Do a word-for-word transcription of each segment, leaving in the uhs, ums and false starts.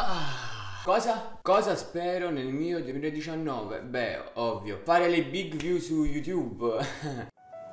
Ah, cosa? Cosa spero nel mio duemiladiciannove? Beh, ovvio, fare le big view su YouTube.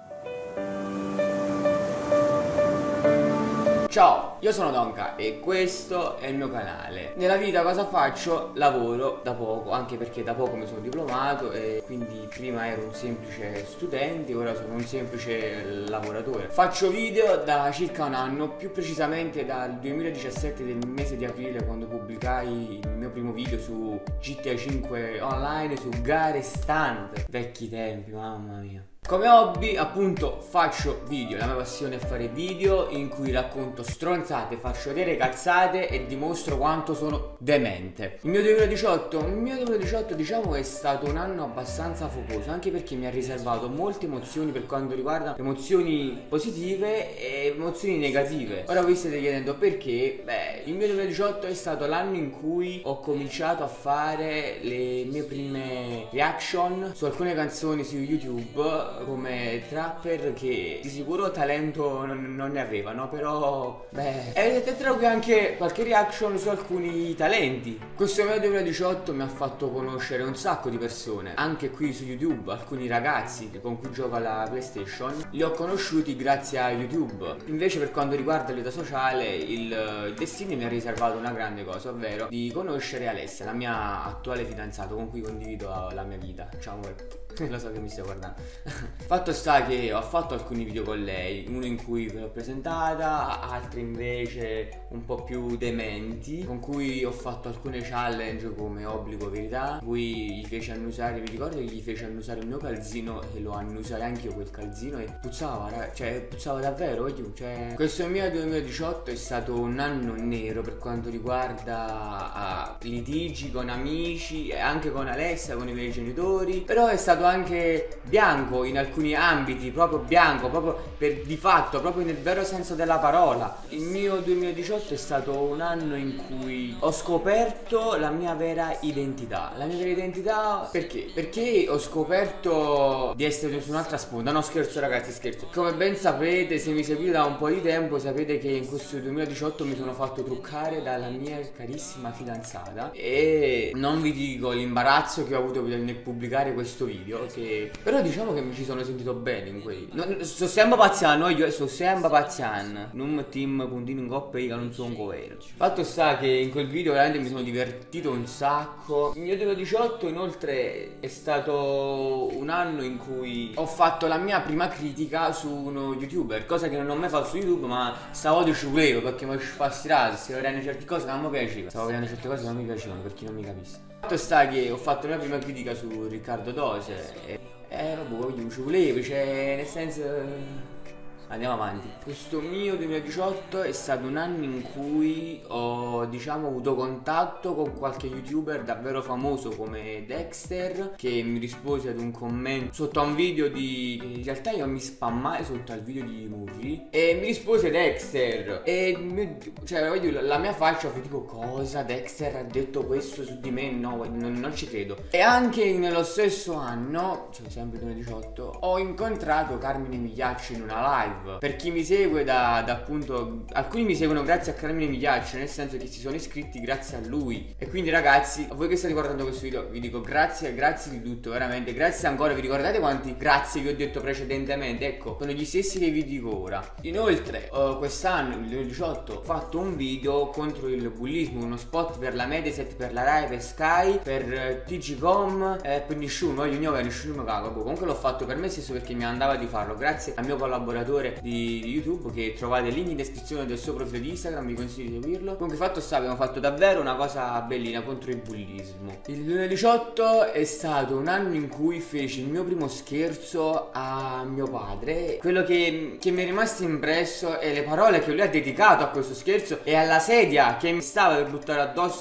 Ciao, io sono Donka e questo è il mio canale. Nella vita cosa faccio? Lavoro da poco, anche perché da poco mi sono diplomato e quindi prima ero un semplice studente, ora sono un semplice lavoratore. Faccio video da circa un anno, più precisamente dal duemiladiciassette, del mese di aprile, quando pubblicai il mio primo video su G T A cinque online, su gare stunt. Vecchi tempi, mamma mia. Come hobby appunto faccio video, la mia passione è fare video in cui racconto stronzate, faccio vedere cazzate e dimostro quanto sono demente. Il mio duemiladiciotto, il mio duemiladiciotto diciamo è stato un anno abbastanza focoso, anche perché mi ha riservato molte emozioni per quanto riguarda emozioni positive e emozioni negative. Ora vi state chiedendo perché? Beh, il mio duemiladiciotto è stato l'anno in cui ho cominciato a fare le mie prime reaction su alcune canzoni su YouTube come trapper che di sicuro talento non, non ne avevano, però beh, e tra cui anche qualche reaction su alcuni talenti. Questo mio duemiladiciotto mi ha fatto conoscere un sacco di persone, anche qui su YouTube, alcuni ragazzi con cui gioco alla PlayStation li ho conosciuti grazie a YouTube. Invece per quanto riguarda l'età sociale, il, il destino mi ha riservato una grande cosa, ovvero di conoscere Alessia, la mia attuale fidanzata con cui condivido la mia vita. Ciao amore. Lo so che mi stai guardando. Fatto sta che ho fatto alcuni video con lei, uno in cui ve l'ho presentata, altri invece un po' più dementi, con cui ho fatto alcune challenge come obbligo verità, in cui gli fece annusare, mi ricordo che gli fece annusare il mio calzino e lo annusai anche io quel calzino e puzzava, raga, cioè puzzava davvero, cioè. Questo mio duemiladiciotto è stato un anno nero per quanto riguarda a litigi con amici e anche con Alessia, con i miei genitori, però è stato anche bianco in alcuni ambiti, proprio bianco, proprio per di fatto, proprio nel vero senso della parola. Il mio duemiladiciotto è stato un anno in cui ho scoperto la mia vera identità. La mia vera identità perché? Perché ho scoperto di essere su un'altra sponda. No, scherzo ragazzi, scherzo. Come ben sapete, se mi seguite da un po' di tempo, sapete che in questo duemiladiciotto mi sono fatto truccare dalla mia carissima fidanzata e non vi dico l'imbarazzo che ho avuto nel pubblicare questo video, che però diciamo che mi ci sono sentito bene in quei. No, sto sempre pazziando, io sto sempre pazziando. Non team puntino in coppa io non sono un vero. Fatto sta che in quel video veramente mi sono divertito un sacco. Il mio duemiladiciotto inoltre è stato un anno in cui ho fatto la mia prima critica su uno youtuber, cosa che non ho mai fatto su YouTube, ma stavolta ci volevo perché mi ho spastirato, stavo vedendo certe cose che non mi piacevano. Stavo vedendo certe cose che non mi piacevano per chi non mi capisce. Fatto sta che ho fatto la mia prima critica su Riccardo Dose e eh vabbè, io ci volevo, cioè nel senso. Andiamo avanti. Questo mio duemiladiciotto è stato un anno in cui ho, diciamo, avuto contatto con qualche youtuber davvero famoso come Dexter, che mi rispose ad un commento sotto a un video di... in realtà io mi spammai sotto al video di Murri e mi rispose Dexter e cioè voglio, la mia faccia fu tipo cosa? Dexter ha detto questo su di me? No, non, non ci credo. E anche nello stesso anno, cioè sempre duemiladiciotto, ho incontrato Carmine Migliaccio in una live. Per chi mi segue da, da appunto, alcuni mi seguono grazie a Carmine Migliaccio, nel senso che si sono iscritti grazie a lui. E quindi ragazzi, a voi che state guardando questo video vi dico grazie, grazie di tutto, veramente grazie ancora. Vi ricordate quanti grazie vi ho detto precedentemente? Ecco, sono gli stessi che vi dico ora. Inoltre uh, quest'anno, nel duemiladiciotto, ho fatto un video contro il bullismo, uno spot per la Mediaset, per la Rai, per Sky, per T G Com e per nessuno, io non nessuno mi cago. Comunque l'ho fatto per me stesso perché mi andava di farlo, grazie al mio collaboratore Di, di YouTube che trovate link in descrizione del suo profilo di Instagram, vi consiglio di seguirlo. Comunque fatto sta, abbiamo fatto davvero una cosa bellina contro il bullismo. Il duemiladiciotto è stato un anno in cui feci il mio primo scherzo a mio padre. Quello che, che mi è rimasto impresso è le parole che lui ha dedicato a questo scherzo e alla sedia che mi stava per buttare addosso.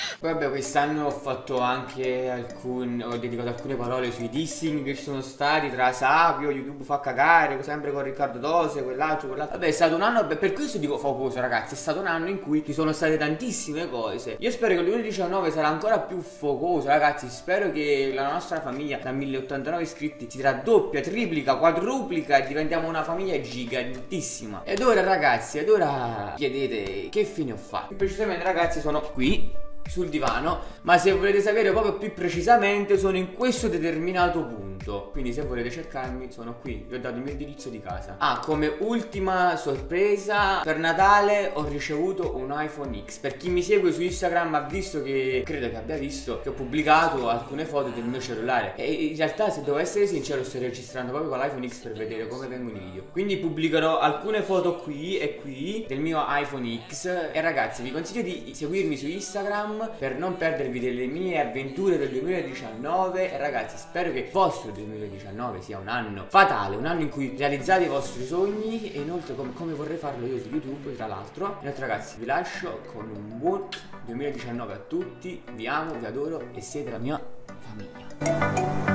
Vabbè, quest'anno ho fatto anche alcun, ho dedicato alcune parole sui dissing che ci sono stati tra Sapio, YouTube fa cagare, sempre con Riccardo Dose, quell'altro, quell'altro. Vabbè, è stato un anno, beh, per questo dico focoso, ragazzi, è stato un anno in cui ci sono state tantissime cose. Io spero che il duemiladiciannove sarà ancora più focoso, ragazzi, spero che la nostra famiglia da mille ottantanove iscritti si raddoppia, triplica, quadruplica e diventiamo una famiglia gigantissima. Ed ora, ragazzi, ed ora chiedete che fine ho fatto. Precisamente, ragazzi, sono qui sul divano, ma se volete sapere proprio più precisamente sono in questo determinato punto, quindi se volete cercarmi sono qui, vi ho dato il mio indirizzo di casa. Ah, come ultima sorpresa, per Natale ho ricevuto un iPhone X. Per chi mi segue su Instagram ha visto che, credo che abbia visto, che ho pubblicato alcune foto del mio cellulare e in realtà, se devo essere sincero, sto registrando proprio con l'iPhone X per vedere come vengono i video, quindi pubblicherò alcune foto qui e qui del mio iPhone X. E ragazzi, vi consiglio di seguirmi su Instagram per non perdervi delle mie avventure del duemiladiciannove. E ragazzi, spero che il vostro duemiladiciannove sia un anno fatale, un anno in cui realizzate i vostri sogni, e inoltre come, come vorrei farlo io su YouTube, tra l'altro. Inoltre, ragazzi, vi lascio con un buon duemiladiciannove a tutti, vi amo, vi adoro e siete la mia famiglia.